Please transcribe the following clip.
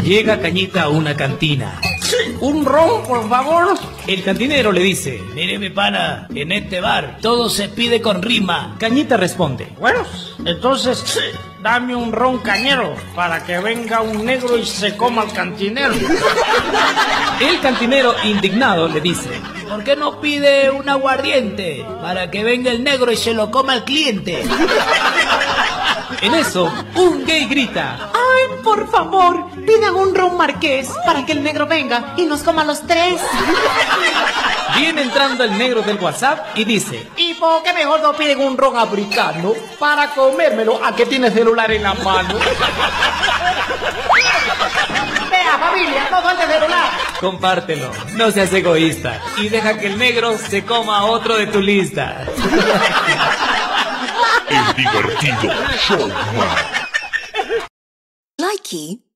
Llega Cañita a una cantina. Un ron, por favor. El cantinero le dice: mire mi pana, en este bar todo se pide con rima. Cañita responde: Bueno, entonces dame un ron cañero para que venga un negro y se coma al cantinero. El cantinero, indignado, le dice: ¿por qué no pide un aguardiente para que venga el negro y se lo coma al cliente? En eso, un gay grita: ¡ay, por favor! Pidan un ron marqués para que el negro venga y nos coma los tres. Viene entrando el negro del WhatsApp y dice: ¿y por qué mejor no piden un ron africano para comérmelo a que tiene celular en la mano? Vea, familia, no suelte celular. compártelo, no seas egoísta y deja que el negro se coma a otro de tu lista. El divertido Showman. Likey